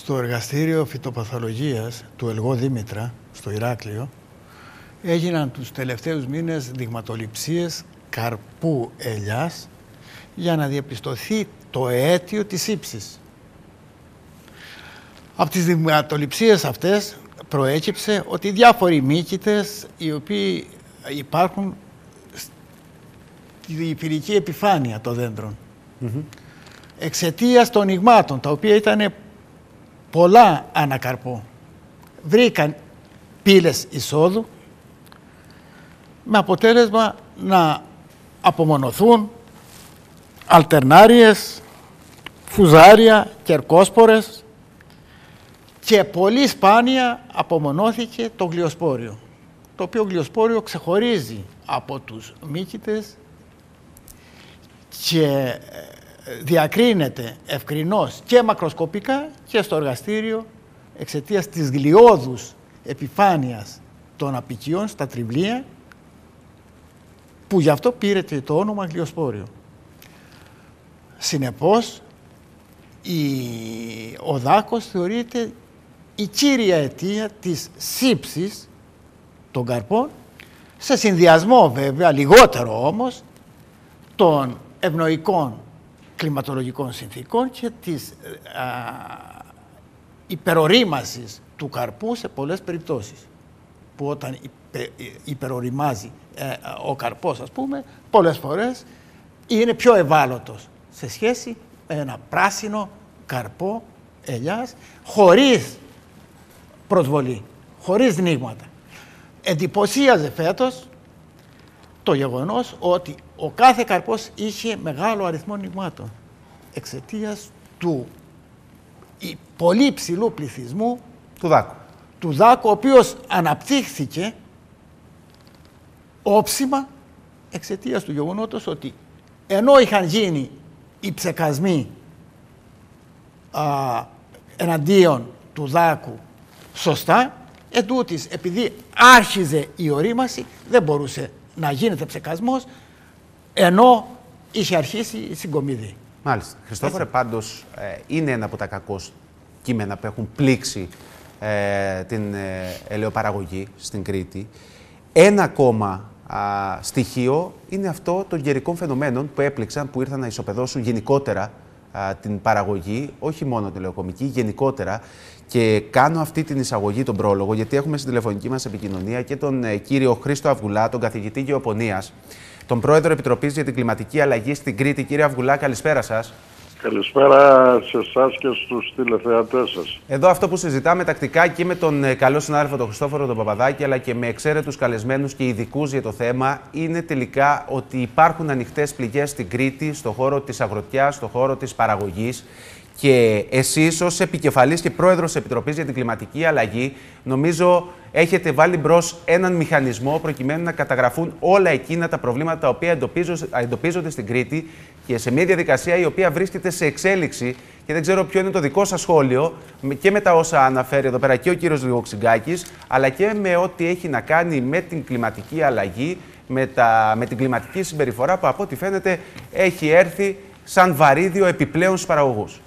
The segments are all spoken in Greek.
Στο εργαστήριο φυτοπαθολογίας του Ελγό Δήμητρα, στο Ηράκλειο, έγιναν τους τελευταίους μήνες δειγματοληψίες καρπού ελιάς για να διαπιστωθεί το αίτιο της ύψης. Από τις δειγματοληψίες αυτές προέκυψε ότι διάφοροι μύκητες οι οποίοι υπάρχουν στη φυλική επιφάνεια των δέντρων. Εξαιτίας των ιγμάτων, τα οποία ήταν πολλά ανακαρπό, βρήκαν πύλες εισόδου με αποτέλεσμα να απομονωθούν αλτερνάριες, φουζάρια, κερκόσπορες και πολύ σπάνια απομονώθηκε το γλιοσπόριο, το οποίο γλιοσπόριο ξεχωρίζει από τους μύκητες και διακρίνεται ευκρινώς και μακροσκοπικά και στο εργαστήριο εξαιτίας της γλιώδους επιφάνειας των απικιών στα τριβλία, που γι' αυτό πήρε το όνομα γλιοσπόριο. Συνεπώς, ο δάκος θεωρείται η κύρια αιτία της σύψης των καρπών, σε συνδυασμό βέβαια, λιγότερο όμως, των ευνοϊκών κλιματολογικών συνθήκων και της υπερορίμασης του καρπού σε πολλές περιπτώσεις. Που όταν υπεροριμάζει ο καρπός, ας πούμε, πολλές φορές είναι πιο ευάλωτος σε σχέση με ένα πράσινο καρπό ελιάς χωρίς προσβολή, χωρίς νίγματα. Εντυπωσίαζε φέτος το γεγονός ότι ο κάθε καρπός είχε μεγάλο αριθμό νιγμάτων εξαιτίας του πολύ ψηλού πληθυσμού του δάκου, ο οποίος αναπτύχθηκε όψιμα εξαιτίας του γεγονότος ότι ενώ είχαν γίνει οι ψεκασμοί εναντίον του δάκου σωστά, ετούτοις επειδή άρχιζε η ορίμαση δεν μπορούσε να γίνεται ψεκασμός ενώ είχε αρχίσει η συγκομιδή. Μάλιστα. Χριστόφορε, πάντως είναι ένα από τα κακώς κείμενα που έχουν πλήξει την ελαιοπαραγωγή στην Κρήτη. Ένα ακόμα στοιχείο είναι αυτό των καιρικών φαινομένων που έπληξαν, που ήρθαν να ισοπεδώσουν γενικότερα την παραγωγή, όχι μόνο την ελαιοκομική, γενικότερα. Και κάνω αυτή την εισαγωγή, τον πρόλογο, γιατί έχουμε στην τηλεφωνική μας επικοινωνία και τον κύριο Χρήστο Αυγουλά, τον καθηγητή Γεωπονίας, τον πρόεδρο Επιτροπής για την Κλιματική Αλλαγή στην Κρήτη. Κύριε Αυγουλά, καλησπέρα σας. Καλησπέρα σε εσάς και στους τηλεθεατές σας. Εδώ αυτό που συζητάμε τακτικά και με τον καλό συνάδελφο τον Χριστόφορο τον Παπαδάκη, αλλά και με εξαίρετους καλεσμένους και ειδικούς για το θέμα, είναι τελικά ότι υπάρχουν ανοιχτές πληγές στην Κρήτη, στον χώρο της αγροτιάς, στον χώρο της παραγωγής. Και εσείς ως επικεφαλής και πρόεδρος της Επιτροπής για την Κλιματική Αλλαγή, νομίζω έχετε βάλει μπρος έναν μηχανισμό προκειμένου να καταγραφούν όλα εκείνα τα προβλήματα τα οποία εντοπίζονται στην Κρήτη και σε μια διαδικασία η οποία βρίσκεται σε εξέλιξη. Και δεν ξέρω ποιο είναι το δικό σας σχόλιο και με τα όσα αναφέρει εδώ πέρα και ο κύριος Λιγοξυγκάκης, αλλά και με ό,τι έχει να κάνει με την κλιματική αλλαγή, με την κλιματική συμπεριφορά που από ό,τι φαίνεται έχει έρθει σαν βαρύδιο επιπλέον στους παραγωγούς.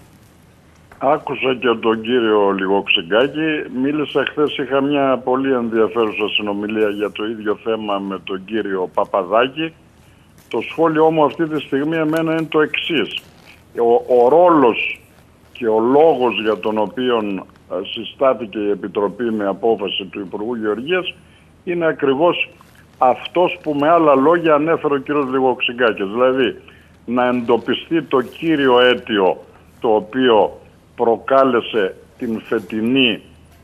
Άκουσα και τον κύριο Λιγοξυγκάκη. Μίλησα χθες, είχα μια πολύ ενδιαφέρουσα συνομιλία για το ίδιο θέμα με τον κύριο Παπαδάκη. Το σχόλιο μου αυτή τη στιγμή εμένα είναι το εξής. Ο ρόλος και ο λόγος για τον οποίο συστάθηκε η Επιτροπή με απόφαση του Υπουργού Γεωργίας είναι ακριβώς αυτός που με άλλα λόγια ανέφερε ο κύριος Λιγοξυγκάκης. Δηλαδή να εντοπιστεί το κύριο αίτιο το οποίο προκάλεσε την φετινή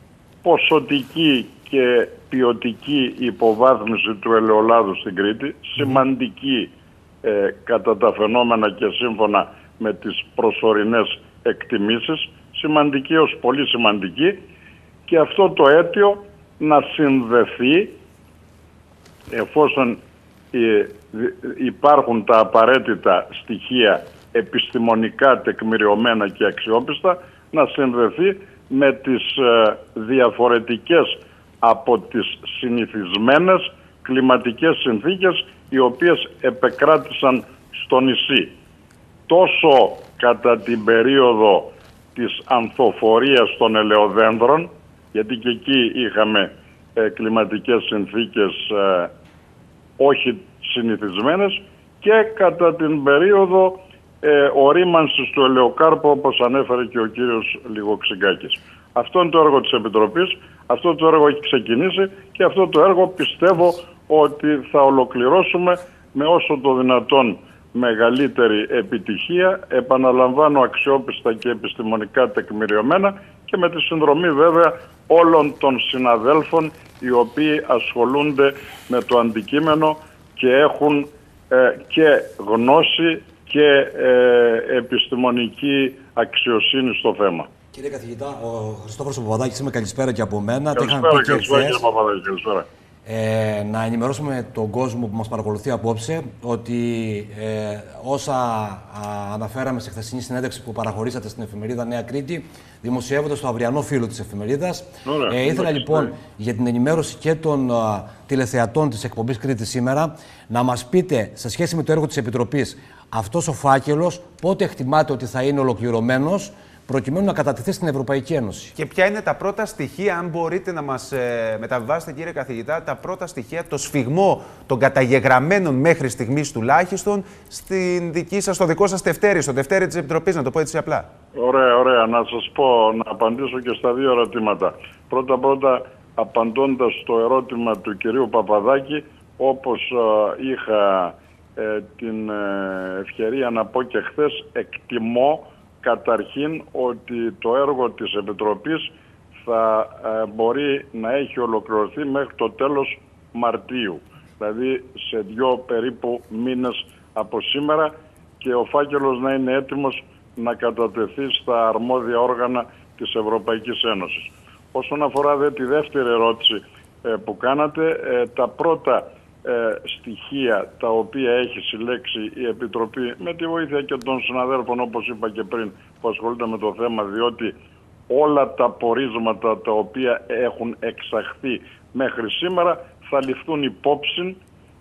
ποσοτική και ποιοτική υποβάθμιση του ελαιολάδου στην Κρήτη, σημαντική κατά τα φαινόμενα και σύμφωνα με τις προσωρινές εκτιμήσεις, σημαντική ως πολύ σημαντική, και αυτό το αίτιο να συνδεθεί, εφόσον υπάρχουν τα απαραίτητα στοιχεία επιστημονικά τεκμηριωμένα και αξιόπιστα, να συνδεθεί με τις διαφορετικές από τις συνηθισμένες κλιματικές συνθήκες οι οποίες επεκράτησαν στο νησί. Τόσο κατά την περίοδο της ανθοφορίας των ελαιοδένδρων, γιατί και εκεί είχαμε κλιματικές συνθήκες όχι συνηθισμένες, και κατά την περίοδο ορίμανσης του ελαιοκάρπου, όπως ανέφερε και ο κύριος Λιγοξιγκάκης. Αυτό είναι το έργο της Επιτροπής, αυτό το έργο έχει ξεκινήσει και αυτό το έργο πιστεύω ότι θα ολοκληρώσουμε με όσο το δυνατόν μεγαλύτερη επιτυχία, επαναλαμβάνω, αξιόπιστα και επιστημονικά τεκμηριωμένα, και με τη συνδρομή βέβαια όλων των συναδέλφων οι οποίοι ασχολούνται με το αντικείμενο και έχουν και γνώση και επιστημονική αξιοσύνη στο θέμα. Κύριε καθηγητά, ο Χριστόφορος Παπαδάκης, είμαι, καλησπέρα και από μένα. Καλησπέρα, κύριε Παπαδάκη, καλησπέρα. Να ενημερώσουμε τον κόσμο που μας παρακολουθεί απόψε ότι όσα αναφέραμε σε χθεσινή συνέντευξη που παραχωρήσατε στην εφημερίδα Νέα Κρήτη δημοσιεύονται στο αυριανό φύλλο της εφημερίδας. Ήθελα λοιπόν για την ενημέρωση και των τηλεθεατών της εκπομπής Κρήτη σήμερα να μας πείτε, σε σχέση με το έργο της Επιτροπής, αυτός ο φάκελος πότε εκτιμάτε ότι θα είναι ολοκληρωμένος προκειμένου να κατατεθεί στην Ευρωπαϊκή Ένωση. Και ποια είναι τα πρώτα στοιχεία, αν μπορείτε να μας μεταβιβάσετε, κύριε καθηγητά, τα πρώτα στοιχεία, το σφιγμό των καταγεγραμμένων μέχρι στιγμής τουλάχιστον στο δικό σας τευτέρι, στο τευτέρι της Επιτροπής, να το πω έτσι απλά. Ωραία. Να σας πω, να απαντήσω και στα δύο ερωτήματα. Πρώτα, απαντώντας στο ερώτημα του κυρίου Παπαδάκη, όπως είχα την ευκαιρία να πω και χθες, εκτιμώ καταρχήν ότι το έργο της Επιτροπής θα μπορεί να έχει ολοκληρωθεί μέχρι το τέλος Μαρτίου. Δηλαδή σε 2 περίπου μήνες από σήμερα, και ο φάκελος να είναι έτοιμος να κατατεθεί στα αρμόδια όργανα της Ευρωπαϊκής Ένωσης. Όσον αφορά τη δεύτερη ερώτηση που κάνατε, τα πρώτα στοιχεία τα οποία έχει συλλέξει η Επιτροπή με τη βοήθεια και των συναδέλφων, όπως είπα και πριν, που ασχολούνται με το θέμα, διότι όλα τα πορίσματα τα οποία έχουν εξαχθεί μέχρι σήμερα θα ληφθούν υπόψη,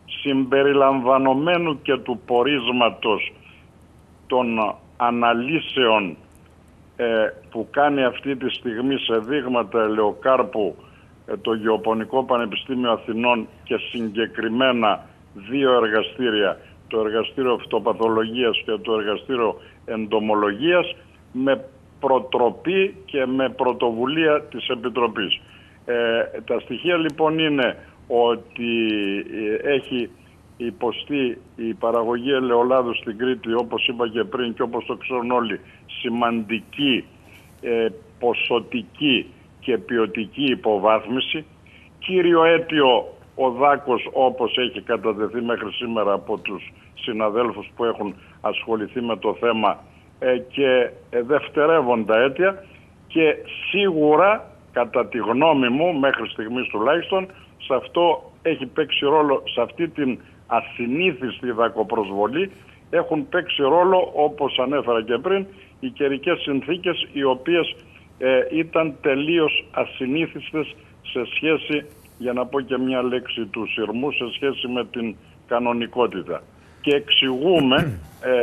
συμπεριλαμβανομένου και του πορίσματος των αναλύσεων που κάνει αυτή τη στιγμή σε δείγματα ελαιοκάρπου το Γεωπονικό Πανεπιστήμιο Αθηνών και συγκεκριμένα 2 εργαστήρια, το εργαστήριο φυτοπαθολογίας και το εργαστήριο εντομολογίας, με προτροπή και με πρωτοβουλία της Επιτροπής. Τα στοιχεία λοιπόν είναι ότι έχει υποστεί η παραγωγή ελαιολάδου στην Κρήτη, όπως είπα και πριν και όπως το ξέρουν όλοι, σημαντική ποσοτική και ποιοτική υποβάθμιση. Κύριο αίτιο ο δάκος, όπως έχει κατατεθεί μέχρι σήμερα από τους συναδέλφους που έχουν ασχοληθεί με το θέμα, και δευτερεύοντα αίτια, και σίγουρα κατά τη γνώμη μου μέχρι στιγμής τουλάχιστον σε αυτό έχει παίξει ρόλο, σε αυτή την ασυνήθιστη δακοπροσβολή έχουν παίξει ρόλο, όπως ανέφερα και πριν, οι καιρικές συνθήκες οι οποίες ήταν τελείως ασυνήθιστες σε σχέση, για να πω και μια λέξη του σειρμού, σε σχέση με την κανονικότητα. Και εξηγούμε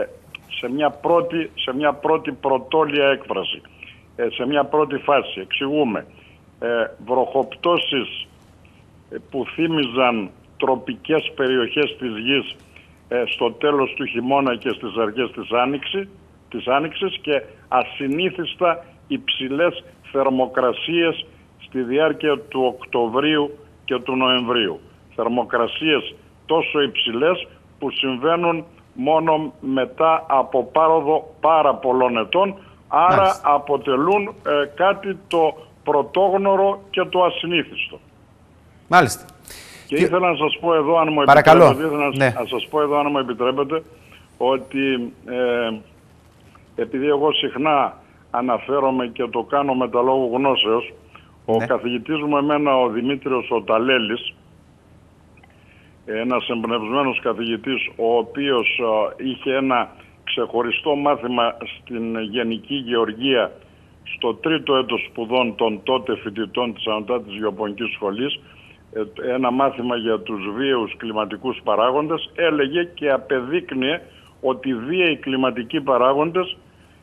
σε μια πρώτη πρωτόλια έκφραση, σε μια πρώτη φάση, εξηγούμε βροχοπτώσεις που θύμιζαν τροπικές περιοχές της γης στο τέλος του χειμώνα και στις αρχές της άνοιξης και ασυνήθιστα υψηλές θερμοκρασίες στη διάρκεια του Οκτωβρίου και του Νοεμβρίου. Θερμοκρασίες τόσο υψηλές που συμβαίνουν μόνο μετά από πάροδο πάρα πολλών ετών, άρα μάλιστα αποτελούν κάτι το πρωτόγνωρο και το ασυνήθιστο. Μάλιστα. Και ήθελα να σας πω εδώ, αν μου επιτρέπετε, ότι επειδή εγώ συχνά αναφέρομαι και το κάνω με τα λόγου γνώσεως, ο καθηγητής μου εμένα, ο Δημήτριος ο Ταλέλης, ένας εμπνευσμένος καθηγητής, ο οποίος είχε ένα ξεχωριστό μάθημα στην Γενική Γεωργία στο 3ο έτος σπουδών των τότε φοιτητών της Ανωτάτης Γεωπονικής Σχολής, ένα μάθημα για τους βίαιους κλιματικούς παράγοντες, έλεγε και απεδείκνυε ότι οι βίαιοι κλιματικοί παράγοντες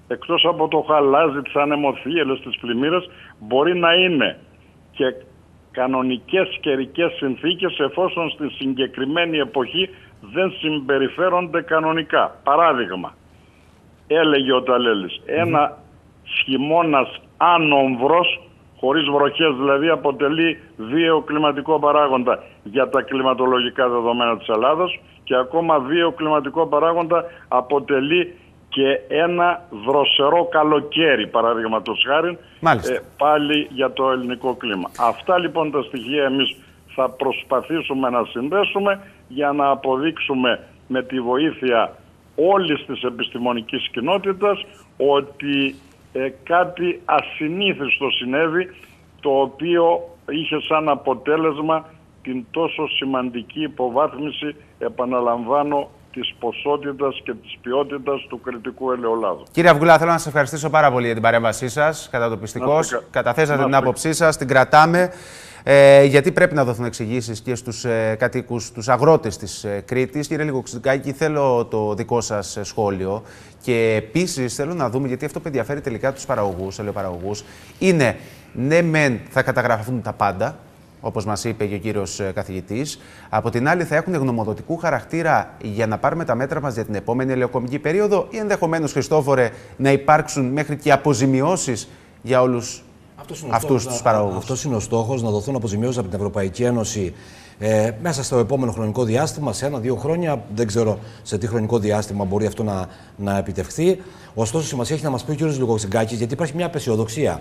εκτός από το χαλάζι, τις ανεμοθύελες, τις πλημμύρες, μπορεί να είναι και κανονικές καιρικές συνθήκες, εφόσον στη συγκεκριμένη εποχή δεν συμπεριφέρονται κανονικά. Παράδειγμα, έλεγε ο Ταλέλης, ένα χειμώνας άνομβρος, χωρίς βροχές δηλαδή, αποτελεί βίαιο κλιματικό παράγοντα για τα κλιματολογικά δεδομένα της Ελλάδας, και ακόμα βίαιο κλιματικό παράγοντα αποτελεί και ένα δροσερό καλοκαίρι, παραδείγματος χάριν, πάλι για το ελληνικό κλίμα. Αυτά λοιπόν τα στοιχεία εμείς θα προσπαθήσουμε να συνδέσουμε για να αποδείξουμε με τη βοήθεια όλης της επιστημονικής κοινότητας ότι κάτι ασυνήθιστο συνέβη, το οποίο είχε σαν αποτέλεσμα την τόσο σημαντική υποβάθμιση, επαναλαμβάνω, της ποσότητας και της ποιότητας του κρητικού ελαιολάδου. Κύριε Αυγουλά, θέλω να σας ευχαριστήσω πάρα πολύ για την παρέμβασή σας. Κατατοπιστικώς, καταθέσατε την άποψή σας, την κρατάμε. Γιατί πρέπει να δοθούν εξηγήσεις και στους κατοίκους, στους αγρότες της Κρήτης. Κύριε Λιγοξυγκάκη, θέλω το δικό σας σχόλιο. Και επίσης θέλω να δούμε, γιατί αυτό που ενδιαφέρει τελικά τους παραγωγούς, ελαιοπαραγωγούς, είναι ναι, μεν θα καταγραφούν τα πάντα, όπως μας είπε και ο κύριος καθηγητής. Από την άλλη, θα έχουν γνωμοδοτικού χαρακτήρα για να πάρουμε τα μέτρα μας για την επόμενη ελαιοκομική περίοδο, ή ενδεχομένως, Χριστόφορε, να υπάρξουν μέχρι και αποζημιώσεις για όλους αυτούς τους παραγωγούς? Αυτός είναι ο στόχος, να δοθούν αποζημιώσεις από την Ευρωπαϊκή Ένωση μέσα στο επόμενο χρονικό διάστημα, σε 1-2 χρόνια. Δεν ξέρω σε τι χρονικό διάστημα μπορεί αυτό να επιτευχθεί. Ωστόσο, σημασία έχει να μας πει ο κύριος Λιγοξυγκάκης, γιατί υπάρχει μια απεσιοδοξία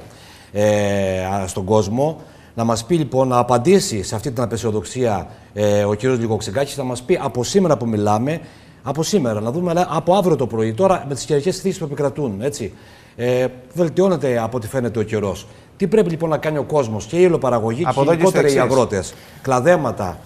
στον κόσμο. Να μας πει λοιπόν, να απαντήσει σε αυτή την απεσιοδοξία ο κύριος Λιγοξυγκάκης, να μας πει από σήμερα που μιλάμε, από σήμερα, να δούμε από αύριο το πρωί, τώρα με τις καιρικές θήσεις που επικρατούν, έτσι. Βελτιώνεται από ό,τι φαίνεται ο καιρός. Τι πρέπει λοιπόν να κάνει ο κόσμος, και οι ελαιοπαραγωγοί και γενικότερα οι αγρότες? Κλαδέματα,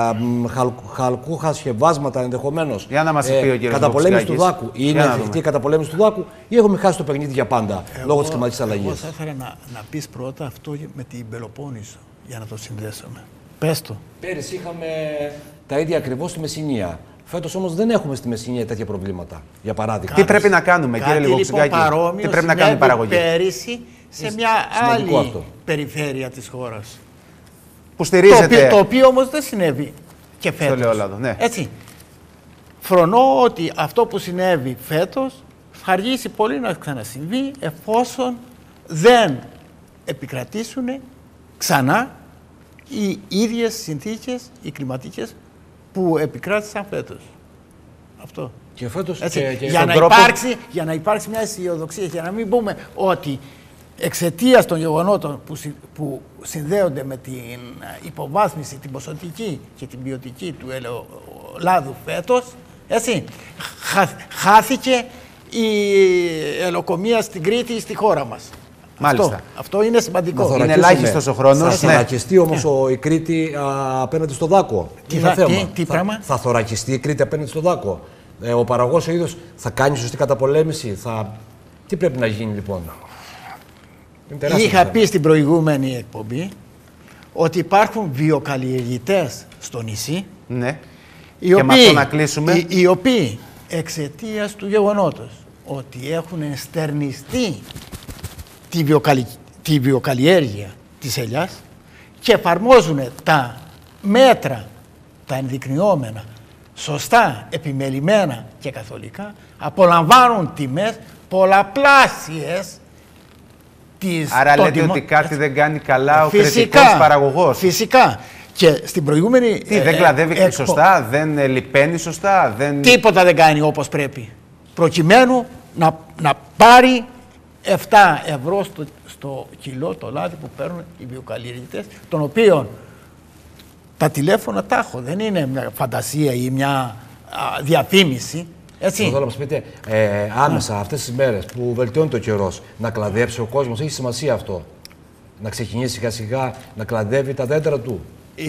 χαλκούχα σκευάσματα ενδεχομένως. Για να μας πει ο κύριος καταπολέμηση του δάκου. Είναι εφικτή η καταπολέμηση του δάκου, ή έχουμε χάσει το παιχνίδι για πάντα λόγω της κλιματικής αλλαγής? Εγώ θα ήθελα να πεις πρώτα αυτό με την Πελοπόννησο, για να το συνδέσουμε. Πες το. Πέρυσι είχαμε τα ίδια ακριβώς στη Μεσσηνία. Φέτος όμως δεν έχουμε στη Μεσσηνία τέτοια προβλήματα, για παράδειγμα. Τι πρέπει να κάνουμε, κύριε Λιγοξυγκάκη? Τι πρέπει να κάνουν οι παραγωγοί? Πέρυσι σε μια άλλη περιφέρεια της χώρας. Που στηρίζεται. Το οποίο όμως δεν συνέβη και φέτος. Στο ελαιόλαδο, ναι. Έτσι. Φρονώ ότι αυτό που συνέβη φέτος θα αργήσει πολύ να ξανασυμβεί, εφόσον δεν επικρατήσουν ξανά οι ίδιες συνθήκες, οι κλιματικές, που επικράτησαν φέτος. Αυτό. Και φέτος για να υπάρξει μια αισιοδοξία, για να μην πούμε ότι εξαιτίας των γεγονότων που συνδέονται με την υποβάθμιση, την ποσοτική και την ποιοτική του ελαιολάδου φέτος, έτσι, χάθηκε η ελαιοκομεία στην Κρήτη ή στη χώρα μας. Μάλιστα. Αυτό είναι σημαντικό. Είναι ελάχιστος ο χρόνος. Θα θωρακιστεί όμως η Κρήτη απέναντι στο δάκο. Τι πράγμα? Θα θωρακιστεί η Κρήτη απέναντι στο δάκο. Ο παραγωγός ο ίδιος θα κάνει σωστή καταπολέμηση. Τι πρέπει να γίνει λοιπόν? Είχα πει στην προηγούμενη εκπομπή ότι υπάρχουν βιοκαλλιεργητές στο νησί, ναι. οι οποίοι εξαιτίας του γεγονότος ότι έχουν εστερνιστεί τη βιοκαλλιέργεια της ελιάς και εφαρμόζουν τα μέτρα, τα ενδεικνυόμενα, σωστά, επιμελημένα και καθολικά, απολαμβάνουν τιμές πολλαπλάσιες. Άρα λέτε ότι κάτι δεν κάνει καλά ο κρητικός παραγωγός? Φυσικά. Και στην προηγούμενη... δεν κλαδεύει σωστά, δεν λιπαίνει σωστά, Τίποτα δεν κάνει όπως πρέπει. Προκειμένου να πάρει 7 ευρώ στο κιλό το λάδι που παίρνουν οι βιοκαλλιεργητές, των οποίων τα τηλέφωνα τα έχω. Δεν είναι μια φαντασία ή μια διαφήμιση. Θέλω να μας πείτε, άμεσα αυτές τις μέρες που βελτιώνει το καιρός, να κλαδέψει ο κόσμος, έχει σημασία αυτό? Να ξεκινήσει σιγά σιγά να κλαδεύει τα δέντρα του?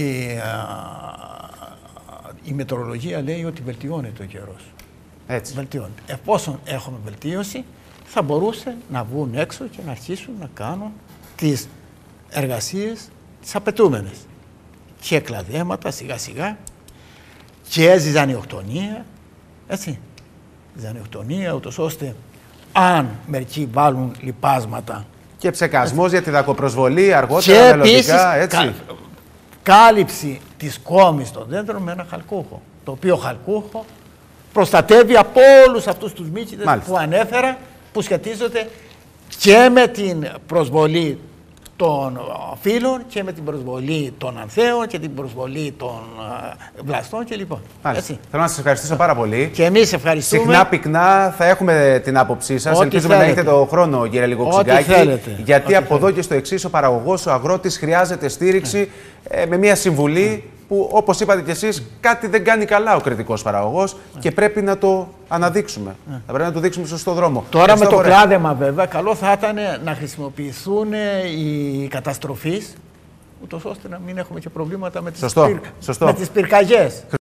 Η μετεωρολογία λέει ότι βελτιώνεται ο καιρός. Έτσι. Βελτιώνεται. Εφόσον έχουμε βελτίωση, θα μπορούσε να βγουν έξω και να αρχίσουν να κάνουν τις εργασίες τις απαιτούμενες. Και κλαδέματα σιγά σιγά και ζυζανιοκτονία, έτσι. Ζυζανιοκτονία, ούτως ώστε αν μερικοί βάλουν λιπάσματα. Και ψεκασμός για τη δακοπροσβολή αργότερα, και μελλοντικά, έτσι. Κάλυψη της κόμης των δέντρων με ένα χαλκούχο. Το οποίο χαλκούχο προστατεύει από όλους αυτούς τους μύκητες που ανέφερα, που σχετίζονται και με την προσβολή των φύλων και με την προσβολή των ανθέων και την προσβολή των βλαστών κλπ. Θέλω να σας ευχαριστήσω πάρα πολύ. Και εμείς ευχαριστούμε. Συχνά πυκνά θα έχουμε την άποψή σας. Ελπίζουμε να έχετε το χρόνο, κύριε Λιγοξυγκάκη. Γιατί από εδώ και στο εξής ο παραγωγός, ο αγρότης χρειάζεται στήριξη με μια συμβουλή που, όπως είπατε κι εσείς, κάτι δεν κάνει καλά ο κριτικός παραγωγός και πρέπει να το αναδείξουμε. Θα πρέπει να το δείξουμε στο σωστό δρόμο. Τώρα με το κλάδεμα, βέβαια, καλό θα ήταν να χρησιμοποιηθούν οι καταστροφείς, ούτως ώστε να μην έχουμε και προβλήματα με τις πυρκαγιές.